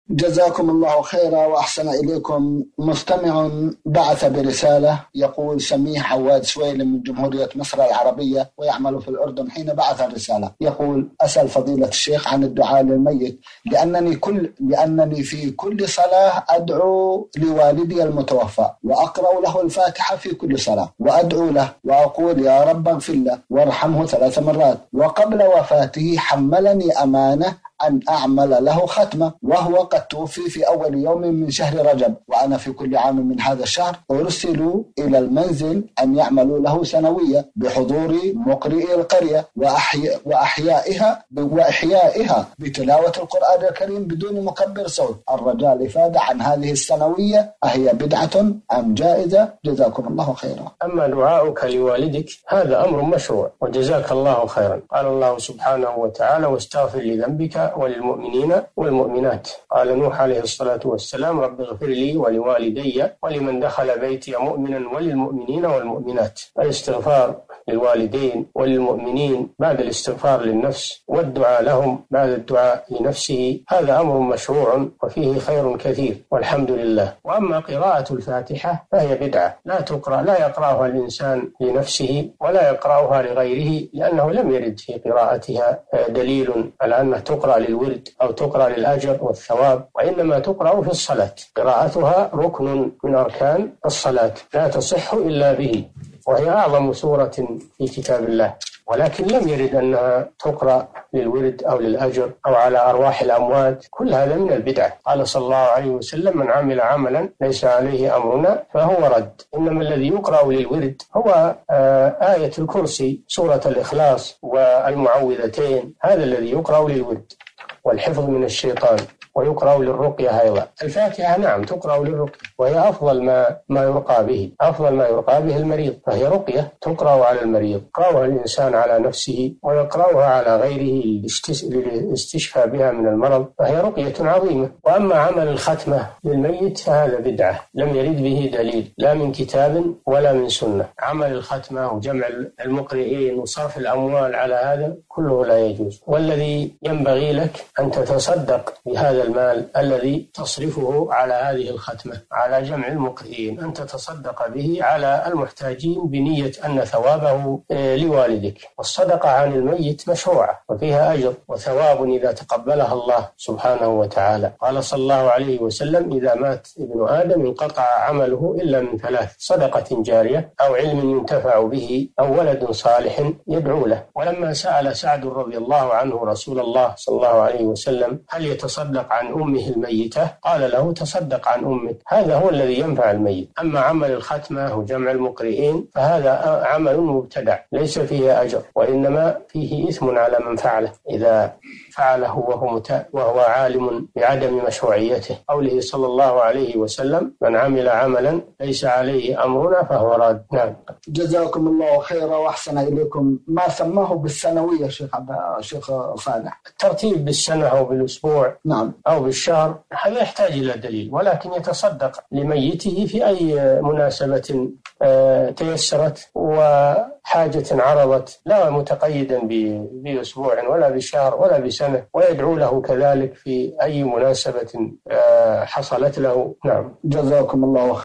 جزاكم الله خيرا وأحسن إليكم. مستمع بعث برسالة يقول: سميح عواد سويل من جمهورية مصر العربية ويعمل في الأردن. حين بعث الرسالة يقول: أسأل فضيلة الشيخ عن الدعاء للميت، لأنني في كل صلاة أدعو لوالدي المتوفى وأقرأ له الفاتحة في كل صلاة، وأدعو له وأقول: يا رب اغفر له وارحمه 3 مرات، وقبل وفاته حملني أمانة أن أعمل له ختمة، وهو قد توفي في أول يوم من شهر رجب، وأنا في كل عام من هذا الشهر أرسل إلى المنزل أن يعملوا له سنوية بحضور مقرئي القرية وإحيائها بتلاوة القرآن الكريم بدون مكبر صوت. الرجاء الإفادة عن هذه السنوية، أهي بدعة أم جائزة؟ جزاكم الله خيرا. أما دعاؤك لوالدك هذا أمر مشروع وجزاك الله خيرا. قال الله سبحانه وتعالى: واستغفر لذنبك وللمؤمنين والمؤمنات. قال نوح عليه الصلاة والسلام: رب اغفر لي ولوالدي ولمن دخل بيتي مؤمنا وللمؤمنين والمؤمنات. الاستغفار للوالدين وللمؤمنين بعد الاستغفار للنفس، والدعاء لهم بعد الدعاء لنفسه، هذا أمر مشروع وفيه خير كثير والحمد لله. وأما قراءة الفاتحة فهي بدعة، لا يقرأها الإنسان لنفسه ولا يقرأها لغيره، لأنه لم يرد في قراءتها دليل على أنها تقرأ للورد أو تقرأ للأجر والثواب، وإنما تقرأ في الصلاة. قراءتها ركن من أركان الصلاة لا تصح إلا به، وهي أعظم سورة في كتاب الله، ولكن لم يرد أنها تقرأ للورد أو للأجر أو على أرواح الأموات. كل هذا من البدعة. قال صلى الله عليه وسلم: من عمل عملا ليس عليه أمرنا فهو رد. إنما الذي يقرأ للورد هو آية الكرسي، سورة الإخلاص والمعوذتين، هذا الذي يقرأ للورد والحفظ من الشيطان. ويقرأ للرقية أيضا. الفاتحة نعم تقرأ للرقية، وهي أفضل ما يرقى به، أفضل ما يرقى به المريض، فهي رقية تقرأ على المريض، يقرأها الإنسان على نفسه ويقرأها على غيره للاستشفاء بها من المرض، فهي رقية عظيمة. وأما عمل الختمة للميت فهذا بدعة لم يرد به دليل لا من كتاب ولا من سنة. عمل الختمة وجمع المقرئين وصرف الأموال على هذا كله لا يجوز. والذي ينبغي لك أن تتصدق بهذا المال الذي تصرفه على هذه الختمة، على جمع المقرئين، أن تتصدق به على المحتاجين بنية أن ثوابه لوالدك. والصدقة عن الميت مشروعة وفيها أجر وثواب إذا تقبلها الله سبحانه وتعالى. قال صلى الله عليه وسلم: إذا مات ابن آدم انقطع عمله إلا من 3: صدقة جارية أو علم ينتفع به أو ولد صالح يدعو له. ولما سأل سعد رضي الله عنه رسول الله صلى الله عليه وسلم: هل يتصدق عن أمه الميتة؟ قال له: تصدق عن أمك، هذا هو الذي ينفع الميت. أما عمل الختمة وجمع المقرئين فهذا عمل مبتدع ليس فيه أجر، وإنما فيه إثم على من فعله إذا فعله وهو عالم بعدم مشروعيته. قوله صلى الله عليه وسلم: من عمل عملا ليس عليه أمرنا فهو راد. نعم. جزاكم الله خيرا وأحسن إليكم. ما سماه بالسنوية شيخ صالح؟ الترتيب بالسنة أو بالأسبوع نعم أو بالشهر هذا يحتاج إلى دليل، ولكن يتصدق لميته في أي مناسبة تيسرت وحاجة عرضت، لا متقيدا بأسبوع ولا بشهر ولا بسنة، ويدعو له كذلك في أي مناسبة حصلت له. نعم. جزاكم الله